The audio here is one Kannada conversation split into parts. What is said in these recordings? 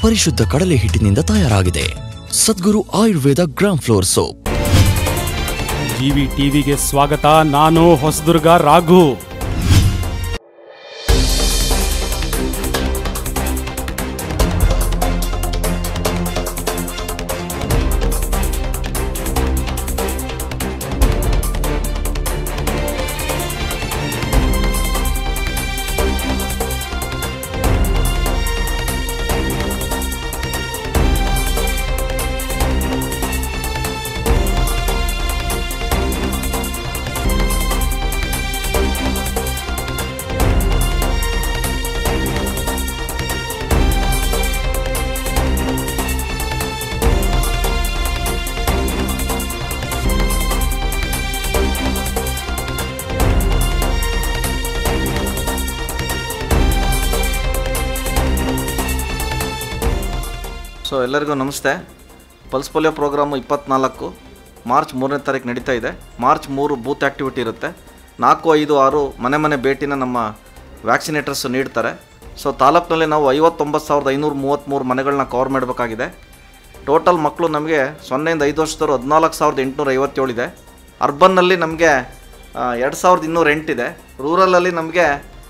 ಪರಿಶುದ್ಧ ಕಡಲೆ ಹಿಟ್ಟಿನಿಂದ ತಯಾರಾಗಿದೆ. Sadguru Ayurveda gram flour soap. GV ಟಿವಿಗೆ ಸ್ವಾಗತ. ನಾನು ಹೊಸದುರ್ಗ ರಾಘು. ಸೊ ಎಲ್ಲರಿಗೂ ನಮಸ್ತೆ. ಪಲ್ಸ್ ಪೋಲಿಯೋ ಪ್ರೋಗ್ರಾಮು 24 ಮಾರ್ಚ್ 3ನೇ ತಾರೀಕು ನಡೀತಾ ಇದೆ. ಮಾರ್ಚ್ 3 ಬೂತ್ ಆ್ಯಕ್ಟಿವಿಟಿ ಇರುತ್ತೆ. 4, 5, 6 ಮನೆ ಭೇಟಿನ ನಮ್ಮ ವ್ಯಾಕ್ಸಿನೇಟರ್ಸ್ ನೀಡ್ತಾರೆ. ಸೊ ತಾಲೂಕಿನಲ್ಲಿ ನಾವು 59,533 ಮನೆಗಳನ್ನ ಕವರ್ ಮಾಡಬೇಕಾಗಿದೆ. ಟೋಟಲ್ ಮಕ್ಕಳು ನಮಗೆ 0ಇಂದ 5 ವರ್ಷದವರು 14,857 ಇದೆ. ಅರ್ಬನ್ನಲ್ಲಿ ನಮಗೆ 2,208 ಇದೆ. ರೂರಲಲ್ಲಿ ನಮಗೆ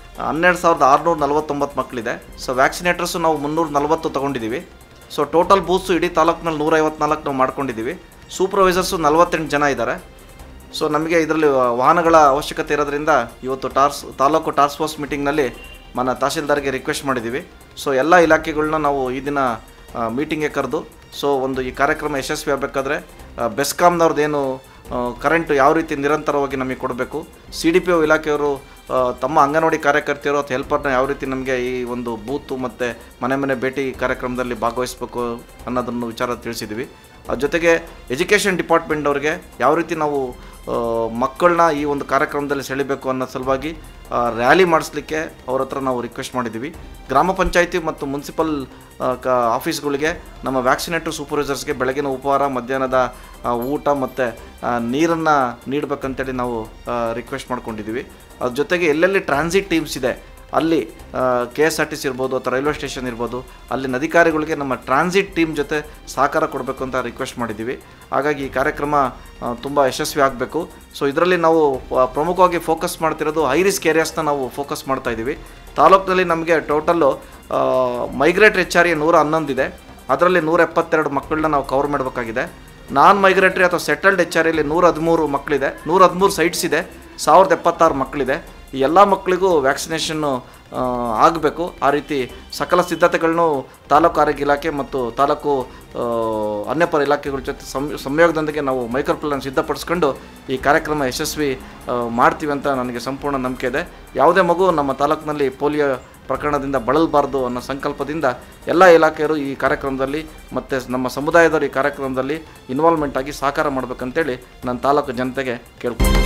12,649 ಮಕ್ಕಳಿದೆ. ಸೊ ವ್ಯಾಕ್ಸಿನೇಟರ್ಸು ನಾವು 340 ತೊಗೊಂಡಿದ್ದೀವಿ. ಸೊ ಟೋಟಲ್ ಬೂತ್ಸು ಇಡೀ ತಾಲೂಕಿನಲ್ಲಿ 154 ನಾವು ಮಾಡ್ಕೊಂಡಿದ್ದೀವಿ. ಸೂಪರ್ವೈಸರ್ಸು 48 ಜನ ಇದ್ದಾರೆ. ಸೊ ನಮಗೆ ಇದರಲ್ಲಿ ವಾಹನಗಳ ಅವಶ್ಯಕತೆ ಇರೋದ್ರಿಂದ ಇವತ್ತು ತಾಲೂಕು ಟಾಸ್ಕ್ ಫೋರ್ಸ್ ಮೀಟಿಂಗ್ನಲ್ಲಿ ತಹಸೀಲ್ದಾರ್ಗೆ ರಿಕ್ವೆಸ್ಟ್ ಮಾಡಿದ್ದೀವಿ. ಸೊ ಎಲ್ಲ ಇಲಾಖೆಗಳನ್ನ ನಾವು ಈ ದಿನ ಮೀಟಿಂಗ್ಗೆ ಕರೆದು ಈ ಕಾರ್ಯಕ್ರಮ ಯಶಸ್ವಿ ಆಗಬೇಕಾದ್ರೆ ಬೆಸ್ಕಾಮ್ನವ್ರದ್ದೇನು ಕರೆಂಟು ಯಾವ ರೀತಿ ನಿರಂತರವಾಗಿ ನಮಗೆ ಕೊಡಬೇಕು, CDPO ಇಲಾಖೆಯವರು ತಮ್ಮ ಅಂಗನವಾಡಿ ಕಾರ್ಯಕರ್ತೆಯರು ಅಥವಾ ಹೆಲ್ಪರ್ನ ಯಾವ ರೀತಿ ನಮಗೆ ಈ ಒಂದು ಬೂತು ಮತ್ತು ಮನೆ ಭೇಟಿ ಕಾರ್ಯಕ್ರಮದಲ್ಲಿ ಭಾಗವಹಿಸಬೇಕು ಅನ್ನೋದನ್ನು ವಿಚಾರ ತಿಳಿಸಿದ್ವಿ. ಅದ್ರ ಜೊತೆಗೆ ಎಜುಕೇಷನ್ ಡಿಪಾರ್ಟ್ಮೆಂಟ್ ಅವ್ರಿಗೆ ಯಾವ ರೀತಿ ನಾವು ಮಕ್ಕಳನ್ನ ಈ ಒಂದು ಕಾರ್ಯಕ್ರಮದಲ್ಲಿ ಸೆಳಿಬೇಕು ಅನ್ನೋ ಸಲುವಾಗಿ ರ್ಯಾಲಿ ಮಾಡಿಸ್ಲಿಕ್ಕೆ ಅವ್ರ ಹತ್ರ ನಾವು ರಿಕ್ವೆಸ್ಟ್ ಮಾಡಿದ್ದೀವಿ. ಗ್ರಾಮ ಪಂಚಾಯಿತಿ ಮತ್ತು ಮುನ್ಸಿಪಲ್ ಆಫೀಸ್ಗಳಿಗೆ ನಮ್ಮ ವ್ಯಾಕ್ಸಿನೇಟರ್ ಸೂಪರ್ವೈಸರ್ಸ್ಗೆ ಬೆಳಗಿನ ಉಪಹಾರ, ಮಧ್ಯಾಹ್ನದ ಊಟ ಮತ್ತು ನೀರನ್ನು ನೀಡಬೇಕಂತೇಳಿ ನಾವು ರಿಕ್ವೆಸ್ಟ್ ಮಾಡ್ಕೊಂಡಿದ್ದೀವಿ. ಅದ್ರ ಜೊತೆಗೆ ಎಲ್ಲೆಲ್ಲಿ ಟ್ರಾನ್ಸಿಟ್ ಟೀಮ್ಸ್ ಇದೆ ಅಲ್ಲಿ KSRTC ಇರ್ಬೋದು ಅಥವಾ ರೈಲ್ವೆ ಸ್ಟೇಷನ್ ಇರ್ಬೋದು, ಅಲ್ಲಿನ ಅಧಿಕಾರಿಗಳಿಗೆ ನಮ್ಮ ಟ್ರಾನ್ಸಿಟ್ ಟೀಮ್ ಜೊತೆ ಸಹಕಾರ ಕೊಡಬೇಕು ಅಂತ ರಿಕ್ವೆಸ್ಟ್ ಮಾಡಿದ್ದೀವಿ. ಹಾಗಾಗಿ ಈ ಕಾರ್ಯಕ್ರಮ ತುಂಬ ಯಶಸ್ವಿ ಆಗಬೇಕು. ಸೊ ಇದರಲ್ಲಿ ನಾವು ಪ್ರಮುಖವಾಗಿ ಫೋಕಸ್ ಮಾಡ್ತಿರೋದು ಹೈ ರಿಸ್ಕ್ ಏರಿಯಾಸ್ನ ನಾವು ಫೋಕಸ್ ಮಾಡ್ತಾಯಿದ್ದೀವಿ. ತಾಲೂಕಿನಲ್ಲಿ ನಮಗೆ ಟೋಟಲ್ಲು ಮೈಗ್ರೇಟ್ರಿ HRE 111 ಇದೆ. ಅದರಲ್ಲಿ 172 ಮಕ್ಕಳನ್ನ ನಾವು ಕವರ್ ಮಾಡಬೇಕಾಗಿದೆ. ನಾನ್ ಮೈಗ್ರೇಟ್ರಿ ಅಥವಾ ಸೆಟಲ್ಡ್ HREಯಲ್ಲಿ 113 ಮಕ್ಕಳಿದೆ. 113 ಸೈಟ್ಸ್ ಇದೆ. 1076 ಮಕ್ಕಳಿದೆ. ಈ ಎಲ್ಲ ಮಕ್ಕಳಿಗೂ ವ್ಯಾಕ್ಸಿನೇಷನ್ನು ಆಗಬೇಕು. ಆ ರೀತಿ ಸಕಲ ಸಿದ್ಧತೆಗಳನ್ನು ತಾಲೂಕು ಆರೋಗ್ಯ ಇಲಾಖೆ ಮತ್ತು ತಾಲೂಕು ಅನ್ಯಪರ ಇಲಾಖೆಗಳ ಜೊತೆ ಸಂಯೋಗದೊಂದಿಗೆ ನಾವು ಮೈಕ್ರೋ ಪ್ಲಾನ್ ಸಿದ್ಧಪಡಿಸ್ಕೊಂಡು ಈ ಕಾರ್ಯಕ್ರಮ ಯಶಸ್ವಿ ಮಾಡ್ತೀವಿ ಅಂತ ನನಗೆ ಸಂಪೂರ್ಣ ನಂಬಿಕೆ ಇದೆ. ಯಾವುದೇ ಮಗು ನಮ್ಮ ತಾಲೂಕಿನಲ್ಲಿ ಪೋಲಿಯೋ ಪ್ರಕರಣದಿಂದ ಬಳಲಬಾರ್ದು ಅನ್ನೋ ಸಂಕಲ್ಪದಿಂದ ಎಲ್ಲ ಇಲಾಖೆಯರು ಈ ಕಾರ್ಯಕ್ರಮದಲ್ಲಿ ಮತ್ತು ನಮ್ಮ ಸಮುದಾಯದವರು ಈ ಕಾರ್ಯಕ್ರಮದಲ್ಲಿ ಇನ್ವಾಲ್ವ್ಮೆಂಟ್ ಆಗಿ ಸಹಕಾರ ಮಾಡಬೇಕಂತೇಳಿ ನಾನು ತಾಲೂಕು ಜನತೆಗೆ ಕೇಳ್ಕೊಳ್ತೀನಿ.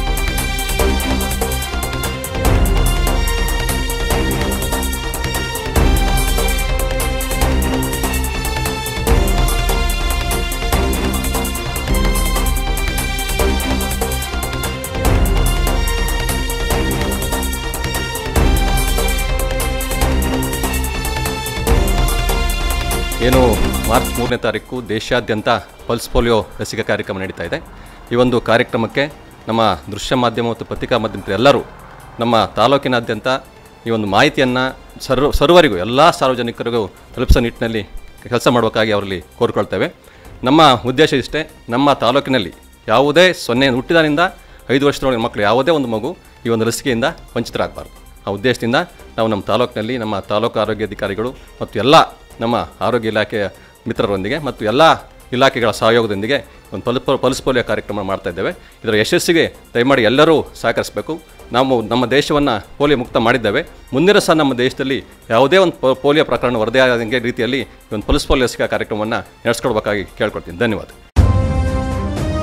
ಏನು ಮಾರ್ಚ್ 3ನೇ ತಾರೀಕು ದೇಶಾದ್ಯಂತ ಪಲ್ಸ್ ಪೋಲಿಯೋ ಲಸಿಕಾ ಕಾರ್ಯಕ್ರಮ ನಡೀತಾ ಇದೆ. ಈ ಒಂದು ಕಾರ್ಯಕ್ರಮಕ್ಕೆ ನಮ್ಮ ದೃಶ್ಯ ಮಾಧ್ಯಮ ಮತ್ತು ಪತ್ರಿಕಾ ಮಾಧ್ಯಮರು ಎಲ್ಲರೂ ನಮ್ಮ ತಾಲೂಕಿನಾದ್ಯಂತ ಈ ಒಂದು ಮಾಹಿತಿಯನ್ನು ಸರ್ವರಿಗೂ ಎಲ್ಲ ಸಾರ್ವಜನಿಕರಿಗೂ ತಲುಪಿಸೋ ನಿಟ್ಟಿನಲ್ಲಿ ಕೆಲಸ ಮಾಡಬೇಕಾಗಿ ಅವರಲ್ಲಿ ಕೋರಿಕೊಳ್ತೇವೆ. ನಮ್ಮ ಉದ್ದೇಶ ಇಷ್ಟೇ, ನಮ್ಮ ತಾಲೂಕಿನಲ್ಲಿ ಯಾವುದೇ ಹುಟ್ಟಿದಾನಿಂದ 5 ವರ್ಷದೊಳಗಿನ ಮಕ್ಕಳು ಯಾವುದೇ ಒಂದು ಮಗು ಈ ಒಂದು ಲಸಿಕೆಯಿಂದ ವಂಚಿತರಾಗಬಾರ್ದು. ಆ ಉದ್ದೇಶದಿಂದ ನಾವು ನಮ್ಮ ತಾಲೂಕಿನಲ್ಲಿ ನಮ್ಮ ತಾಲೂಕು ಆರೋಗ್ಯಾಧಿಕಾರಿಗಳು ಮತ್ತು ಎಲ್ಲ ನಮ್ಮ ಆರೋಗ್ಯ ಇಲಾಖೆಯ ಮಿತ್ರರೊಂದಿಗೆ ಮತ್ತು ಎಲ್ಲ ಇಲಾಖೆಗಳ ಸಹಯೋಗದೊಂದಿಗೆ ಒಂದು ಪಲ್ಸ್ ಪೋಲಿಯೋ ಕಾರ್ಯಕ್ರಮ ಮಾಡ್ತಾ ಇದ್ದೇವೆ. ಇದರ ಯಶಸ್ಸಿಗೆ ದಯಮಾಡಿ ಎಲ್ಲರೂ ಸಹಕರಿಸಬೇಕು. ನಾವು ನಮ್ಮ ದೇಶವನ್ನು ಪೋಲಿಯೋ ಮುಕ್ತ ಮಾಡಿದ್ದೇವೆ. ಮುಂದಿನ ಸಹ ನಮ್ಮ ದೇಶದಲ್ಲಿ ಯಾವುದೇ ಒಂದು ಪೋಲಿಯೋ ಪ್ರಕರಣ ವರದಿಯಾದಂಗೆ ರೀತಿಯಲ್ಲಿ ಒಂದು ಪಲ್ಸ್ ಪೋಲಿಯೋ ಲಸಿಕಾ ಕಾರ್ಯಕ್ರಮವನ್ನು ನಡೆಸ್ಕೊಡ್ಬೇಕಾಗಿ ಕೇಳ್ಕೊಳ್ತೀನಿ. ಧನ್ಯವಾದ.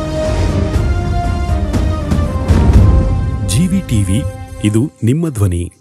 ಜಿವಿ ಟಿವಿ, ಇದು ನಿಮ್ಮ ಧ್ವನಿ.